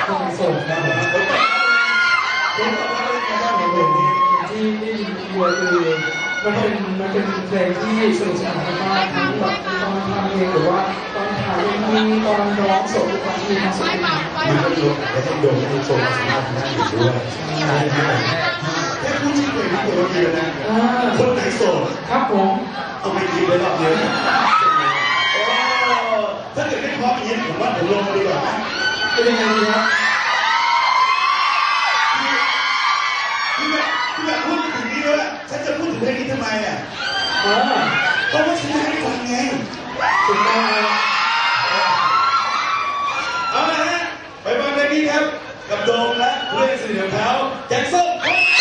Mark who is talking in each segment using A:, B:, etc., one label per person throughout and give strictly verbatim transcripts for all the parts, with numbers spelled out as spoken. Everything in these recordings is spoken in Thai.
A: คนโสดนะผมผมบอกว่าเป็นการเพลงนี้ที่ได้ยินด้วยคือมันเป็นมันเป็นเพลงที่สนุกสนานมากทั้งแบบตอนทำเพลงหรือว่าตอนถ่ายเอ็มวีตอนร้องสดตอนที่ทำสดมันก็ดูแล้วต้องโดนให้โชว์สามารถทำได้อยู่ด้วยใช่ไหมแค่พูดชื่อเพลงที่ตัวเดียวนะคนไหนโสดครับผมเอาไปกินไปรอบเดียวถ้าเกิดไม่พร้อมอย่างนี้ผมว่าผมลงมาดีกว่าเป็นยังไงดีครับพี่แบบพี่แบบพูดถึงนี้ด้วยฉันจะพูดถึงเพลงนี้ทำไมอ่ะเพราะว่าฉันให้ฟังไงถูกต้องเอาละฮะไปฟังเพลงนี้ครับกับโดมและเพื่อนสนิทของเขาแจ็คสัน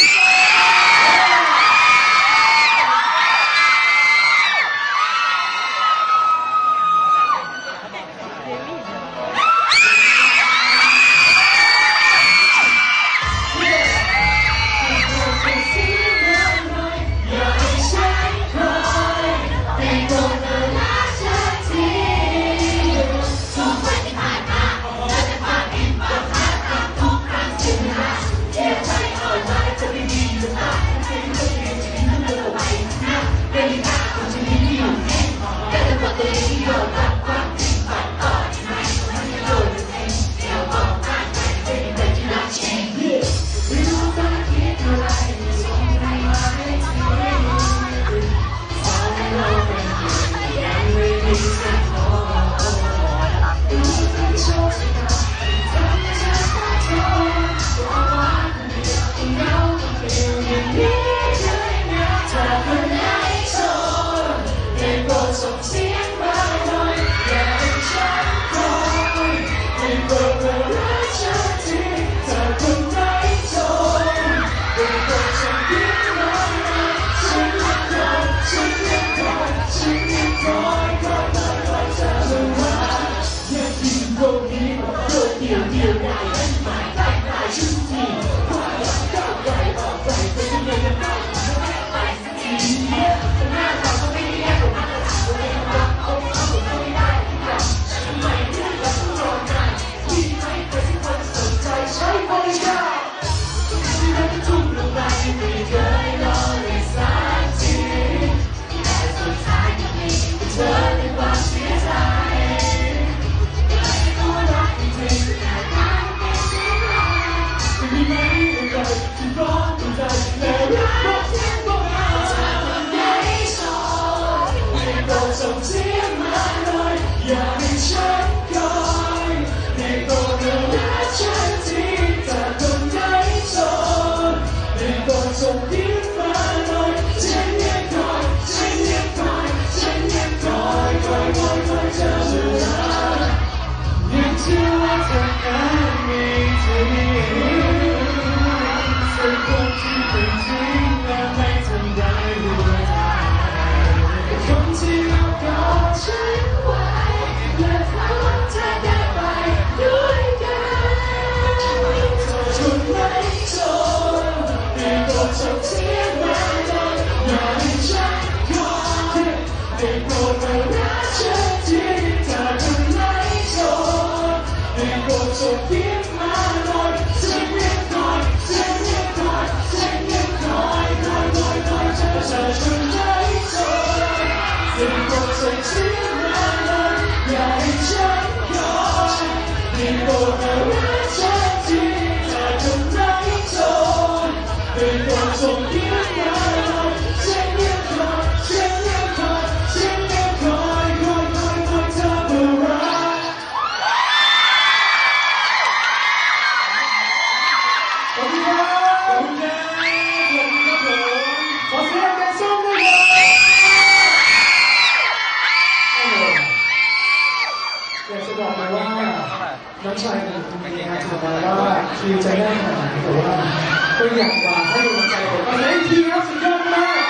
A: น้องชายผมเป็นยังไงถามมาว่าคิวใจแน่ขนาดไหนแต่ว่าก็อยากมาให้กำลังใจผมก็เลยทีครับสุดยอดมาก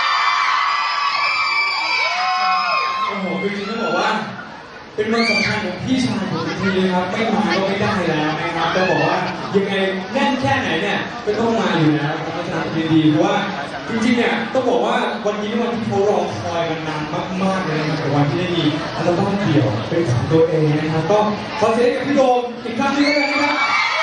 A: โอ้โหจริงๆต้องบอกว่าเป็นวันสำคัญของพี่ชายผมจริงๆครับไม่มาก็ไม่ได้แล้วนะครับต้องบอกว่ายังไงแน่นแค่ไหนเนี่ยก็ต้องมาอยู่แล้วเพราะฉะนั้นดีๆเพราะว่าจริงๆเนี่ยต้องบอกว่าวันนี้วันที่เขารอคอยกันนานมากๆเลยนะครับแต่วันที่ได้มีอัลบั้มเดี่ยวเป็นของตัวเองนะครับก็ขอเสียงกับพี่โดมอีกครั้งหนึ่งแล้วกันนะครับ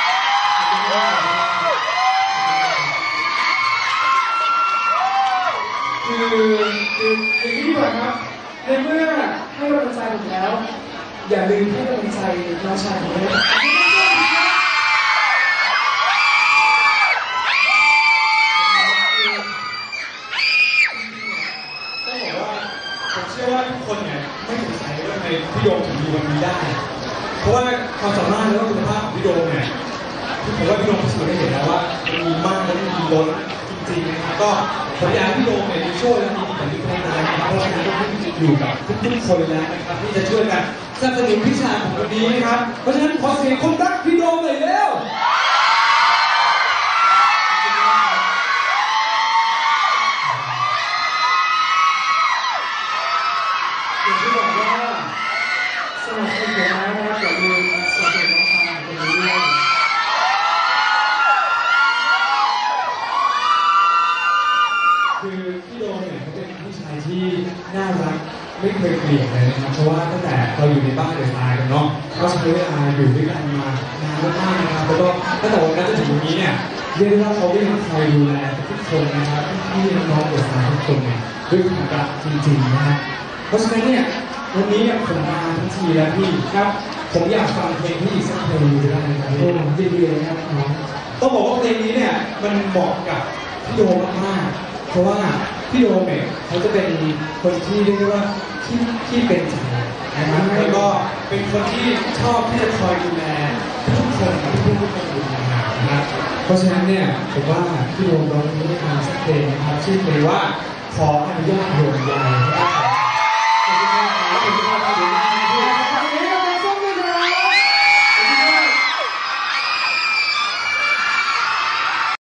A: คือคืออย่างนี้ดีกว่าครับในเมื่อให้กำลังใจผมแล้วอย่าลืมให้กำลังใจน้องชายผมด้วยต้องบอกว่าผมเชื่อว่าทุกคนเนี่ยไม่สงสัยว่าทำไมพี่โดมถึงมีวันนี้ได้เพราะว่าความสามารถและคุณภาพของพี่โดมเนี่ยผมว่าพี่โดมพิสูจน์ได้เห็นแล้วว่ามันมีมากและมีล้นจริงๆนะครับก็ผมอยากให้พี่โดมเนี่ยมีช่วยและมีผลที่พัฒนาเพราะฉะนั้นต้องอยู่กับทุกๆคนแล้วนะครับที่จะช่วยกันสนับสนุนพี่ชายของคนนี้นะครับเพราะฉะนั้นขอเสียงคนรักพี่โดมหน่อยเร็วอย่างที่บอกว่าสนับสนุนผมแล้วนะครับอย่าลืมสนับสนุนน้องชายคนนี้ด้วยคือพี่โดมเนี่ยเขาเป็นผู้ชายที่น่ารักไม่เคยเปลี่ยนเลยนะครับเพราะว่าตั้งแต่เราอยู่ในบ้านเดือดร้อนกันเนาะเขาใช้เวลาอยู่ด้วยกันมานานมากๆนะครับแล้วก็ตั้งแต่วันนั้นจนถึงวันนี้เนี่ยเรียกได้ว่าเขาได้คอยดูแลทุกคนนะครับพี่ๆน้องๆเดือดร้อนทุกคนเนี่ยด้วยความรักจริงๆนะฮะเพราะฉะนั้นเนี่ยวันนี้ผมมาทั้งทีแล้วพี่ครับผมอยากฟังเพลงที่อีกสักเพลงดูได้ไหมครับโอ้ดีเลยครับน้องต้องบอกว่าเพลงนี้เนี่ยมันเหมาะกับพี่โดมมากๆเพราะว่าพี่โดมเนี่ยเขาจะเป็นคนที่เรียกว่าที่ที่เป็นใจนะครับแล้วก็เป็นคนที่ชอบที่จะคอยดูแลทุกคนทุกผู้ทุกคนอยู่ห่างๆนะครับเพราะฉะนั้นเนี่ยผมว่าพี่โดมร้องเพลงให้ฟังสักเพลงนะครับชื่อเพลงว่าขออนุญาตห่วงใย